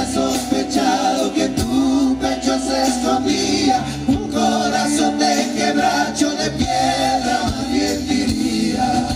sospechado que tu pecho se escondía un corazón de quebracho, de piedra, más bien diría.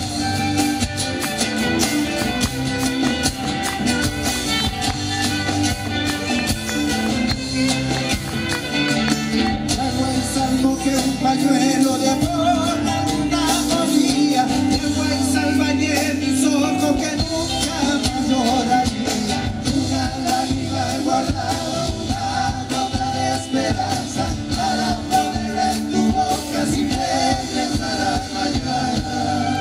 Hago el salmo que un pañuelo de amor alguna olía, hago el salvañé mis ojos que nunca más lloraría. Una lágrima he guardado, una gota de esperanza para ponerla en tu boca si regresarás mañana.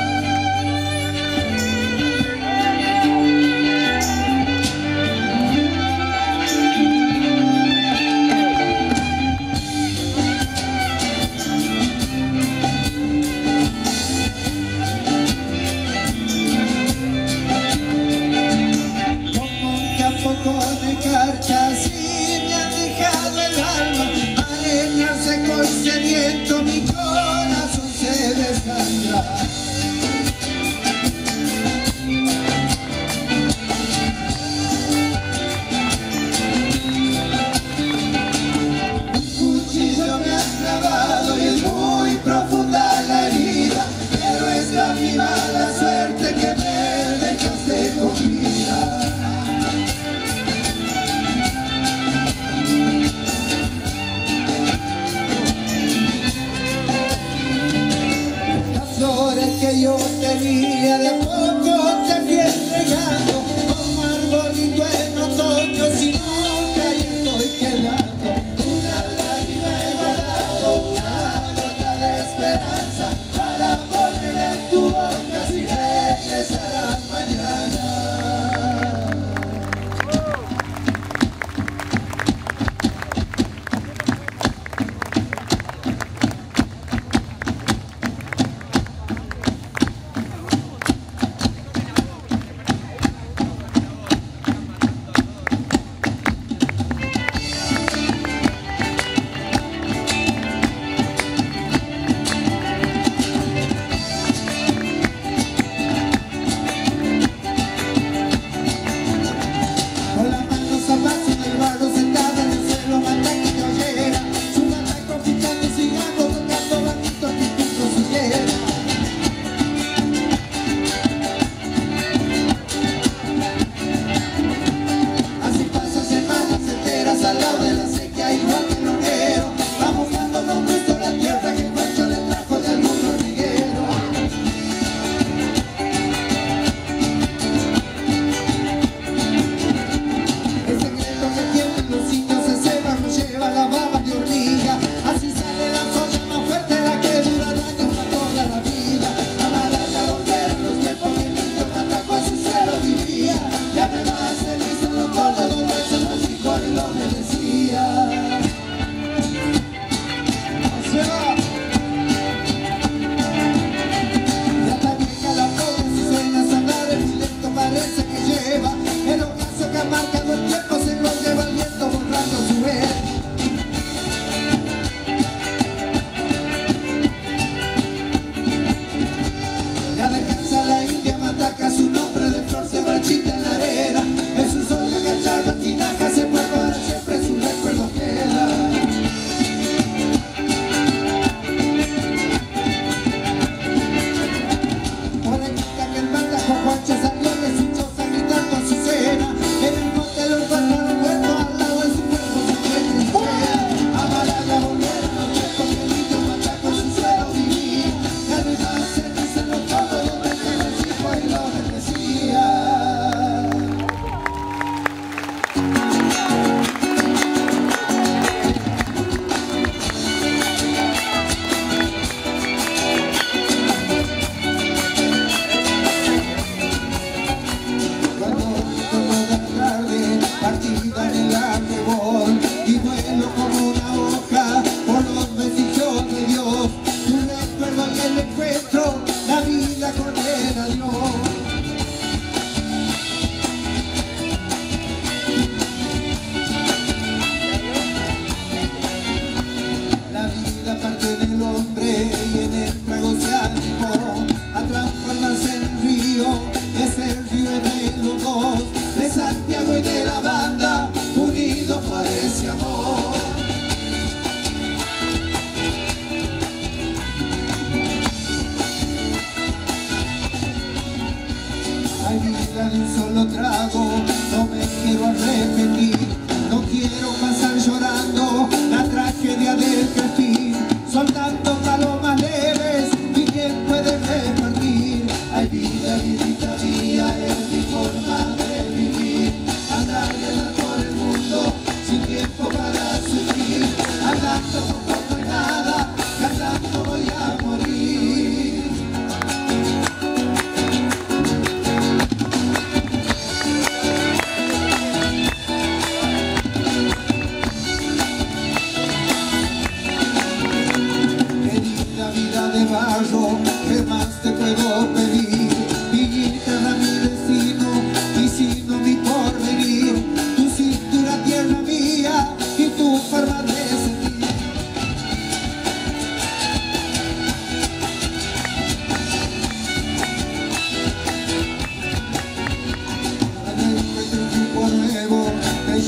Con cartas y me han dejado el alma, arena seco y sediento, mi corazón se desangra. Un cuchillo me ha clavado y es muy profunda la herida, pero es la mi mala suerte que me dejaste con vida. Que yo tenía de poco te fui entregando como arbolito en otoño, si nunca yo estoy quedando. Una lágrima he guardado, una gota de esperanza para poner en tu boca si regresarás mañana. Juancho salió de su choza gritando a su cena.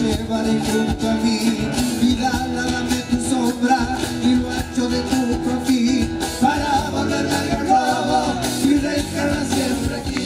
llevaré junto a mí. Vida, dame tu sombra y lo ancho de tu confín, para volverme al garrobo y reencarnar siempre aquí.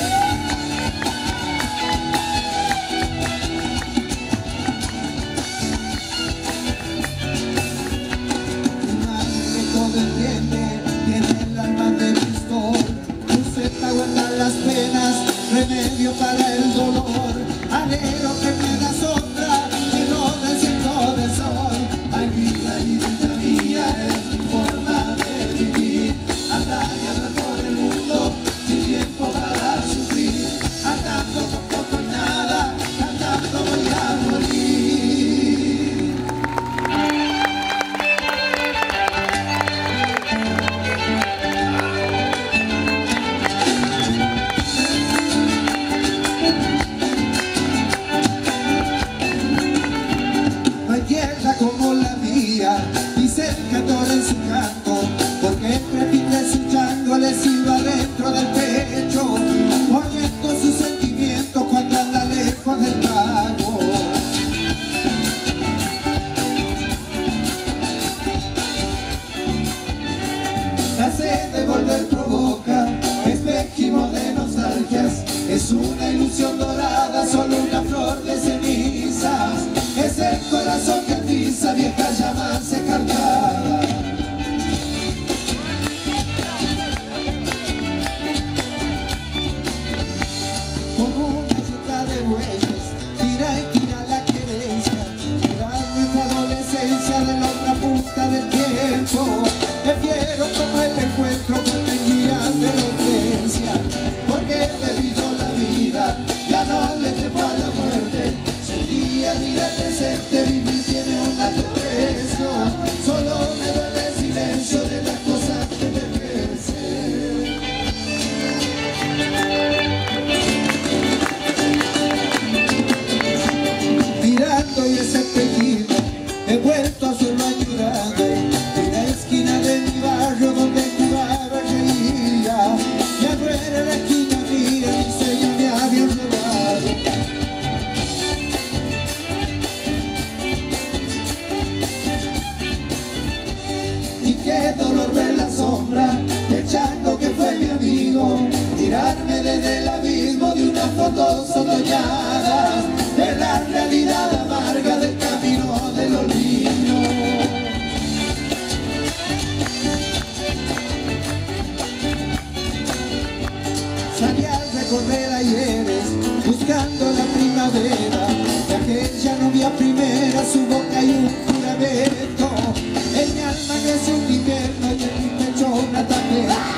Mi madre que todo entiende, tiene el alma de Cristo. Tu seta aguanta las penas, remedio para el dolor. Anhelo que me da sombra, que no del cielo del sol. Hay vida y vida mía, es mi forma de vivir. Andar y andar por el mundo, sin tiempo para sufrir. Andando con poco y nada, cantando voy a morir. No hay tierra como la mía, dice el cantor en su canto, porque repite escuchando le silba dentro del pecho, poniendo su sentimiento cuando anda lejos del pago. La sed de volver provoca espejismo de nostalgias, es una ilusión dorada, solo una flor de cenizas. Es el corazón que atiza viejas llamas encarnadas. Como una yuca de bueyes, tira y tira la querencia, tira nuestra adolescencia de la otra punta del tiempo. Prefiero como el encuentro con el guía de la urgencia, porque he vivido la vida, ya no le temo a la muerte. Día, mira el presente, vivir tiene un alto precio. Solo me duele el silencio de las cosas que me crecen. Mirando y ese espejismo, he vuelto a solo llorando. En la esquina de mi barrio donde jugaba reía, ya no era la esquina mía, mi sello me había robado. Qué dolor ver la sombra del chango que fue mi amigo, tirarme desde el abismo de unas fotos soñadas, de la realidad amarga del camino del olvido. Salí al recorrer ayeres buscando la primavera, de aquella novia primera, su boca y un juramento. En mi alma crece un invierno y en mi pecho una también.